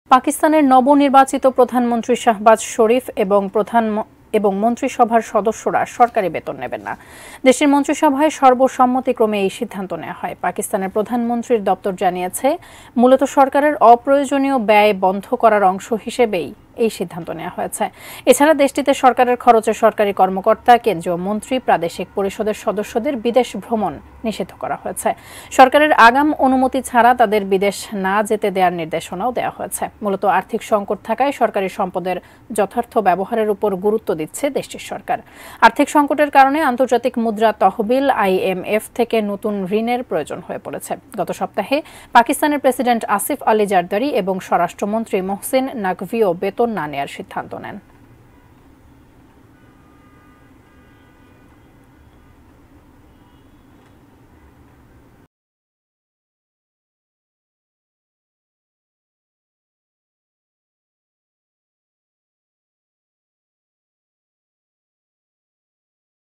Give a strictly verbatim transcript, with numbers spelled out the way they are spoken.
পাকিস্তানের নবনির্বাচিত প্রধানমন্ত্রী শাহবাজ শরীফ এবং প্রধান এবং মন্ত্রিসভার সদস্যরা সরকারি বেতন নেবেন না। দেশের মন্ত্রিসভায় সর্বসম্মতিক্রমে এই সিদ্ধান্ত নেওয়া হয়। পাকিস্তানের প্রধানমন্ত্রীর দপ্তর জানিয়েছে, মূলত সরকারের অপ্রয়োজনীয় ব্যয় বন্ধ করার অংশ হিসেবেই এই সিদ্ধান্ত নেওয়া হয়েছে। এছাড়া দেশটিতে সরকারের খরচে সরকারি কর্মকর্তা, কেন্দ্রীয় মন্ত্রী, প্রাদেশিক পরিষদের সদস্যদের বিদেশ ভ্রমণ নিষিদ্ধ করা হয়েছে। সরকারের আগাম অনুমতি ছাড়া তাদের বিদেশ না যেতে দেওয়ার নির্দেশনাও দেওয়া হয়েছে। মূলত আর্থিক সংকট থাকায় সরকারি সম্পদের যথার্থ ব্যবহারের উপর গুরুত্ব দিচ্ছে দেশটির সরকার। আর্থিক সংকটের কারণে আন্তর্জাতিক মুদ্রা তহবিল আইএমএফ থেকে নতুন ঋণের প্রয়োজন হয়ে পড়েছে। গত সপ্তাহে পাকিস্তানের প্রেসিডেন্ট আসিফ আলী জারদারি এবং স্বরাষ্ট্রমন্ত্রী মোহসিন নাকভিও বেতন না নেওয়ার সিদ্ধান্ত নেন।